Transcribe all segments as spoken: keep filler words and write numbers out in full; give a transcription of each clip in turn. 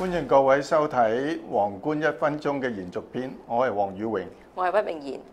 歡迎各位收睇《皇冠一分鐘》嘅延續篇，我係黃宇榮， 我係屈穎妍。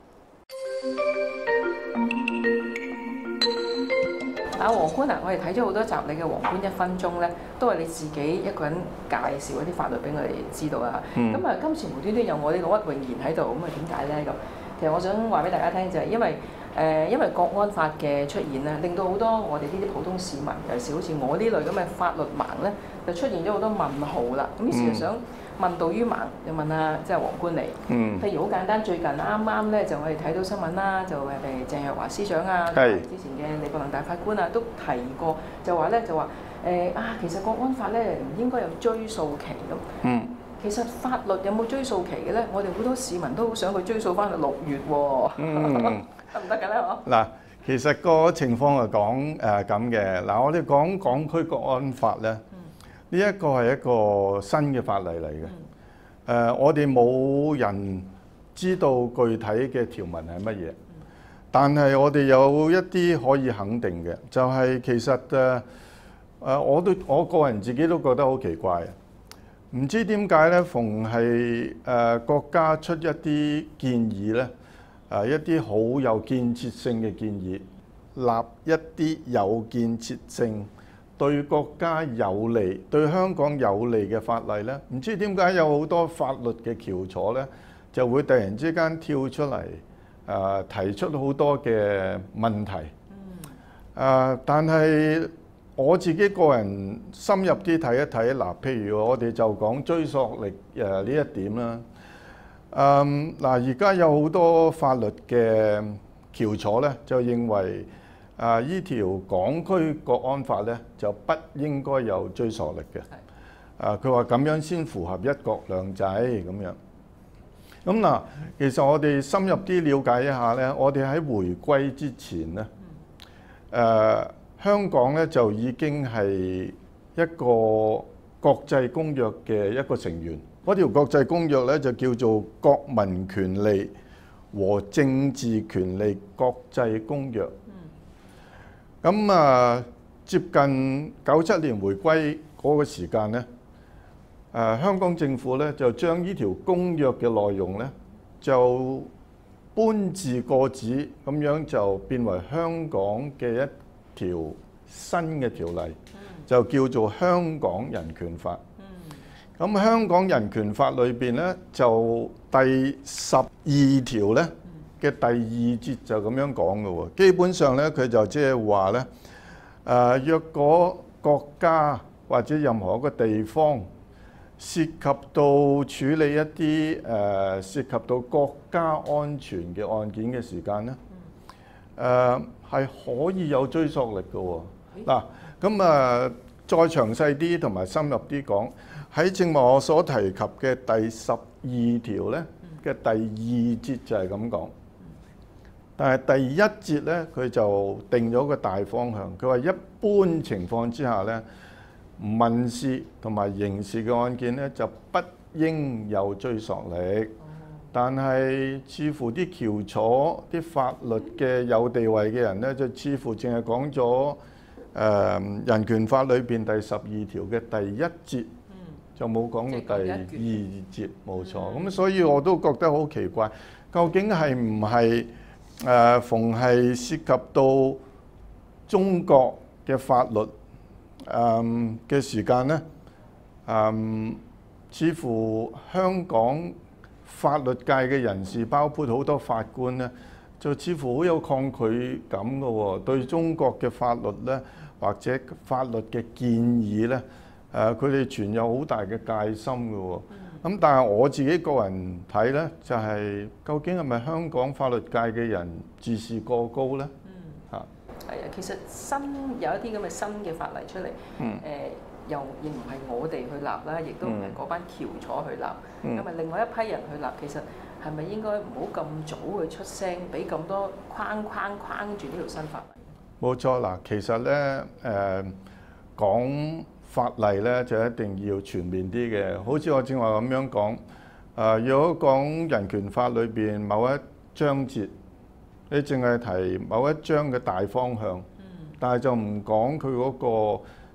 啊，皇冠啊，我哋睇咗好多集你嘅《皇冠一分鐘》咧，都係你自己一個人介紹一啲法律俾我哋知道啊。咁啊、嗯，今次無端端有我呢個屈穎妍喺度，咁啊點解咧？咁其實我想話俾大家聽就係因為。誒、呃，因為國安法嘅出現咧，令到好多我哋呢啲普通市民，尤其是好似我呢類咁嘅法律盲咧，就出現咗好多問號啦。咁於是就想問道於盲，就問下即係皇冠你。嗯。譬如好簡單，最近啱啱咧就我哋睇到新聞啦，就誒誒鄭若驊司長啊，是之前嘅李國能大法官啊，都提過，就話咧就話誒、呃、啊，其實國安法咧唔應該有追訴期咁。嗯。其實法律有冇追訴期嘅咧？我哋好多市民都好想佢追溯翻去六月喎。嗯。得唔得㗎咧？嗬嗱，其實個情況係講誒咁嘅。嗱，我哋講港區國安法咧，呢一個係一個新嘅法例嚟嘅。誒、嗯呃，我哋冇人知道具體嘅條文係乜嘢，嗯、但係我哋有一啲可以肯定嘅，就係、是、其實誒誒、呃，我都我個人自己都覺得好奇怪啊！唔知點解咧，逢係誒國家出一啲建議咧。誒一啲好有建設性嘅建議，立一啲有建設性、對國家有利、對香港有利嘅法例咧，唔知點解有好多法律嘅翹楚咧，就會突然之間跳出嚟，誒、呃、提出好多嘅問題。誒、呃，但係我自己個人深入啲睇一睇，嗱，譬如我哋就講追溯力誒呢一點啦。誒嗱，而家有好多法律嘅翹楚咧，就認為啊，依條港區國安法咧就不應該有追溯力嘅。啊，佢話咁樣先符合一國兩制咁樣。咁嗱，其實我哋深入啲了解一下咧，我哋喺回歸之前咧，誒香港咧就已經係一個國際公約嘅一個成員。嗰條國際公約咧就叫做《國民權利和政治權利國際公約》。咁啊，接近九七年回歸嗰個時間咧，誒香港政府咧就將呢條公約嘅內容咧就搬字過紙，咁樣就變為香港嘅一條新嘅條例，就叫做《香港人權法》。咁香港人權法裏邊咧，就第十二條咧嘅第二節就咁樣講嘅喎。基本上咧，佢就即係話咧，誒若果國家或者任何一個地方涉及到處理一啲誒涉及到國家安全嘅案件嘅時間咧，誒係可以有追溯力嘅喎。嗱，咁啊再詳細啲同埋深入啲講。喺正話我所提及嘅第十二條咧嘅第二節就係咁講，但係第一節咧佢就定咗個大方向。佢話一般情況之下咧，民事同埋刑事嘅案件咧就不應有追溯力，但係似乎啲翹楚、啲法律嘅有地位嘅人咧，就似乎淨係講咗誒人權法裏邊第十二條嘅第一節。就冇講到第二節，冇錯。咁所以我都覺得好奇怪，究竟係唔係誒逢係涉及到中國嘅法律誒嘅、呃、時間咧？誒、呃，似乎香港法律界嘅人士，包括好多法官咧，就似乎好有抗拒感嘅喎，對中國嘅法律咧，或者法律嘅建議咧。誒佢哋存有好大嘅戒心嘅喎，咁、嗯、但係我自己個人睇咧，就係、是、究竟係咪香港法律界嘅人自視過高咧？嗯，嚇係啊， 其實新有一啲咁嘅新嘅法例出嚟，誒、嗯呃、又亦唔係我哋去立啦，亦都唔係嗰班翹楚去立，咁啊、嗯、另外一批人去立，其實係咪應該唔好咁早去出聲，俾咁多框框框住呢條新法例？ 冇錯啦，其實咧誒、呃、講。法例咧就一定要全面啲嘅，好似我正話咁樣講。誒、呃，如果講人權法裏邊某一章節，你淨係提某一章嘅大方向，嗯、但係就唔講佢嗰個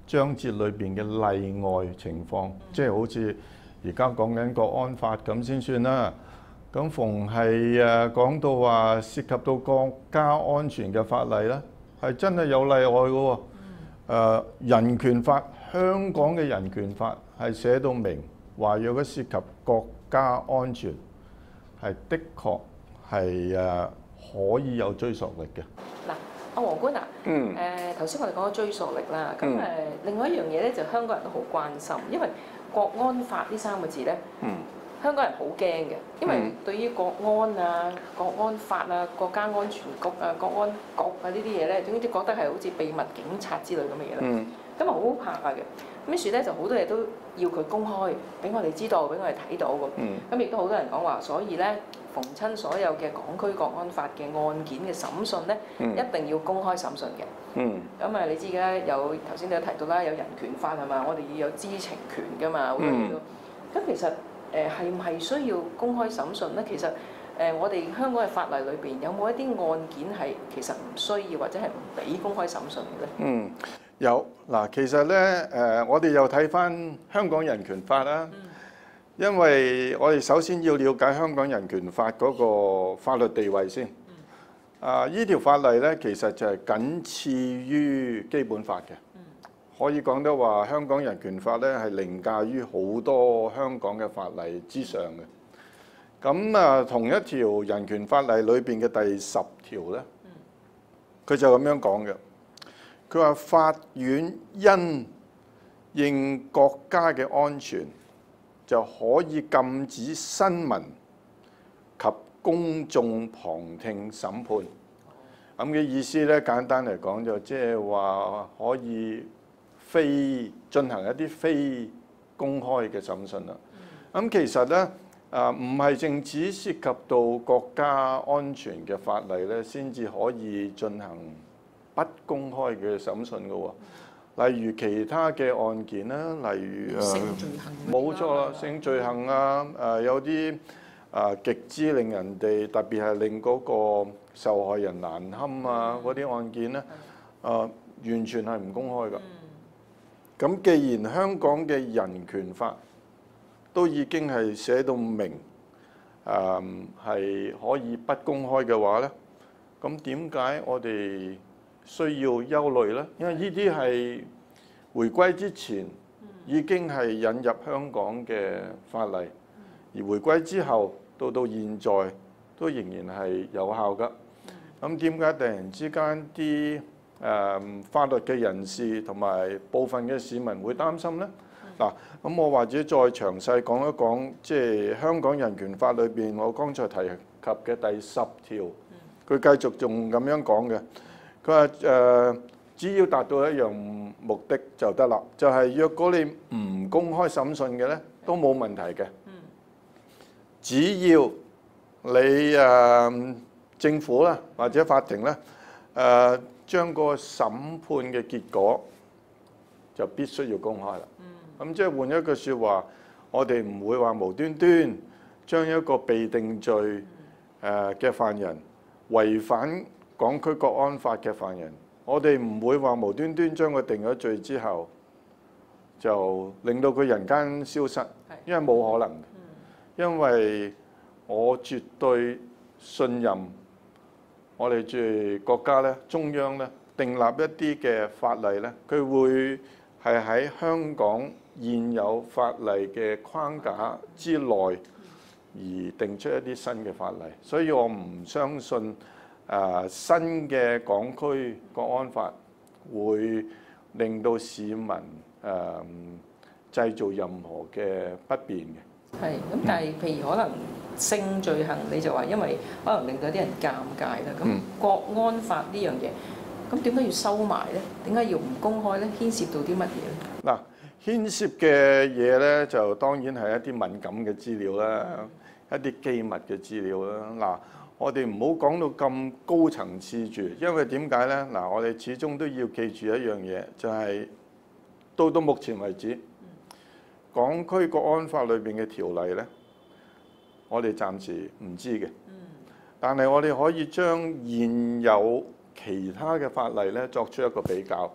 章節裏邊嘅例外情況，即係好似而家講緊國安法咁先算啦。咁逢係誒講到話涉及到國家安全嘅法例咧，係真係有例外嘅喎。誒人權法，香港嘅人權法係寫到明話，若果涉及國家安全，係的確係誒可以有追溯力嘅。 嗱，阿黃官啊， 嗯， 誒頭先我哋講咗追溯力啦，咁誒、 嗯呃、另外一樣嘢咧，就香港人都好關心，因為國安法呢三個字咧， 嗯， 香港人好驚嘅，因為對於國安啊、國安法啊、國家安全局啊、國安局啊呢啲嘢咧，總之覺得係好似秘密警察之類咁嘅嘢啦。 嗯， 咁啊好怕嘅，咁於是咧就好多嘢都要佢公開，俾我哋知道，俾我哋睇到咁。 嗯， 咁亦都好多人講話，所以咧逢親所有嘅港區國安法嘅案件嘅審訊咧， 嗯一定要公開審訊嘅。 嗯， 咁啊，你知而家有頭先你都提到啦，有人權法係嘛，我哋要有知情權㗎嘛，好多嘢都。咁其實誒係唔係需要公開審訊咧？其實誒、呃、我哋香港嘅法例裏邊有冇一啲案件係其實唔需要或者係唔俾公開審訊嘅咧？ 嗯，有嗱，其實咧誒、呃，我哋又睇返香港人權法啦， 嗯、 因為我哋首先要了解香港人權法嗰個法律地位先。嗯、啊，依條法例咧，其實就係僅次於基本法嘅。可以講得話，香港人權法咧係凌駕於好多香港嘅法例之上嘅。咁啊，同一條人權法例裏邊嘅第十條咧，佢就咁樣講嘅。佢話法院因應國家嘅安全，就可以禁止新聞及公眾旁聽審判。咁嘅意思咧，簡單嚟講就即係話可以非進行一啲非公開嘅審訊啦。咁、嗯、其實咧，啊唔係淨止涉及到國家安全嘅法例咧，先至可以進行不公開嘅審訊嘅喎。例如其他嘅案件啦，例如誒， 性罪行冇錯啦，性罪行啊，誒、呃、有啲啊極之令人哋特別係令嗰個受害人難堪啊嗰啲、嗯、案件咧，啊、呃、完全係唔公開㗎。咁、嗯、既然香港嘅人權法都已經係寫到明，誒、呃、係可以不公開嘅話咧，咁點解我哋需要憂慮咧？因為呢啲係回歸之前已經係引入香港嘅法例，而回歸之後到到現在都仍然係有效㗎。咁點解突然之間啲誒法律嘅人士同埋部分嘅市民會擔心咧？嗱，咁我或者再詳細講一講，即係香港人權法裏邊我剛才提及嘅第十條，佢繼續仲咁樣講嘅。佢話誒，只要達到一樣目的就得啦，就係、是、若果你唔公開審訊嘅咧，都冇問題嘅。只要你誒、呃、政府啦或者法庭咧誒、呃、將個審判嘅結果就必須要公開啦。咁、嗯、即係換一句説話，我哋唔會話無端端將一個被定罪誒嘅犯人違反港區國安法嘅犯人，我哋唔會話無端端將佢定咗罪之後，就令到佢人間消失，因為冇可能。因為我絕對信任我哋住國家咧，中央咧訂立一啲嘅法例咧，佢會係喺香港現有法例嘅框架之內而定出一啲新嘅法例，所以我唔相信。誒、呃、新嘅港區國安法會令到市民誒、呃、製造任何嘅不便嘅。係， 咁但係譬如可能性罪行，你就話因為可能令到啲人尷尬啦。咁國安法呢樣嘢，咁點解要收埋咧？點解要唔公開咧？牽涉到啲乜嘢咧？嗱， 牽涉嘅嘢咧，就當然係一啲敏感嘅資料啦，嗯、一啲機密嘅資料啦。嗱。我哋唔好講到咁高層次住，因為點解呢？嗱，我哋始終都要記住一樣嘢，就係到到目前為止，港區國安法裏邊嘅條例呢，我哋暫時唔知嘅。但係我哋可以將現有其他嘅法例呢作出一個比較。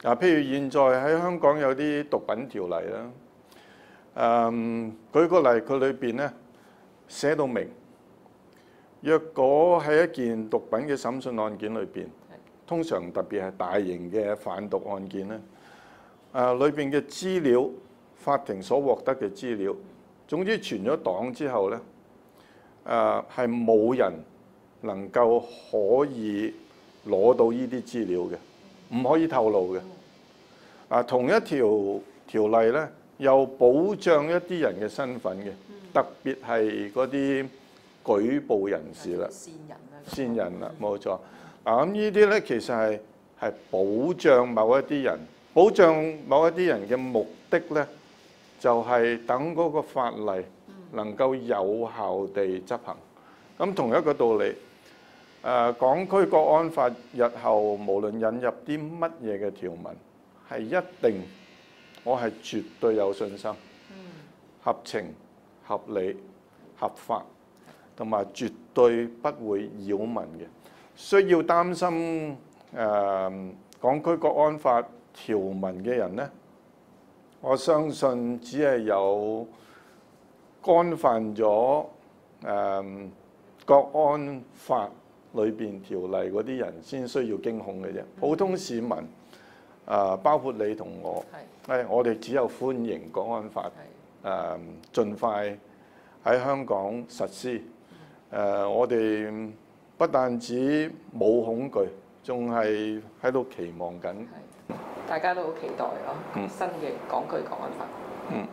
啊，譬如現在喺香港有啲毒品條例啦，誒、舉個例，佢裏邊咧寫到明，若果喺一件毒品嘅審訊案件裏邊，通常特別係大型嘅販毒案件咧，誒裏邊嘅資料，法庭所獲得嘅資料，總之傳咗黨之後咧，誒係冇人能夠可以攞到呢啲資料嘅，唔可以透露嘅。啊，同一條條例咧，又保障一啲人嘅身份嘅，特別係嗰啲舉報人士啦， 線人啊， 線人啦，冇錯。嗱咁呢啲咧，其實係係保障某一啲人，保障某一啲人嘅目的咧，就係等嗰個法例能夠有效地執行。咁同一個道理，誒港區國安法日後無論引入啲乜嘢嘅條文，係一定，我係絕對有信心，合情、合理、合法，同埋絕對不會擾民嘅。需要擔心誒港區國安法條文嘅人呢，我相信只係有干犯咗誒國安法裏邊條例嗰啲人先需要驚恐嘅啫。普通市民啊，包括你同我，係我哋只有歡迎國安法誒盡快喺香港實施。誒，我哋不但止冇恐懼，仲係喺度期望緊。 大家都好期待咯，嗯、新嘅港區國安法。 嗯。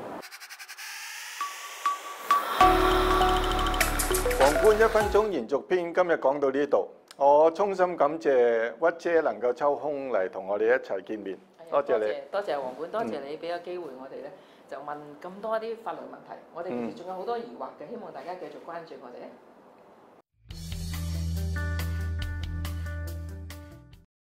皇冠一分鐘延續篇，今日講到呢度。我衷心感謝屈姐能夠抽空嚟同我哋一齊見面，多謝你。 多謝皇冠，多謝你俾個機會我哋咧，就問咁多啲法律問題。我哋其實仲有好多疑惑嘅，希望大家繼續關注我哋咧。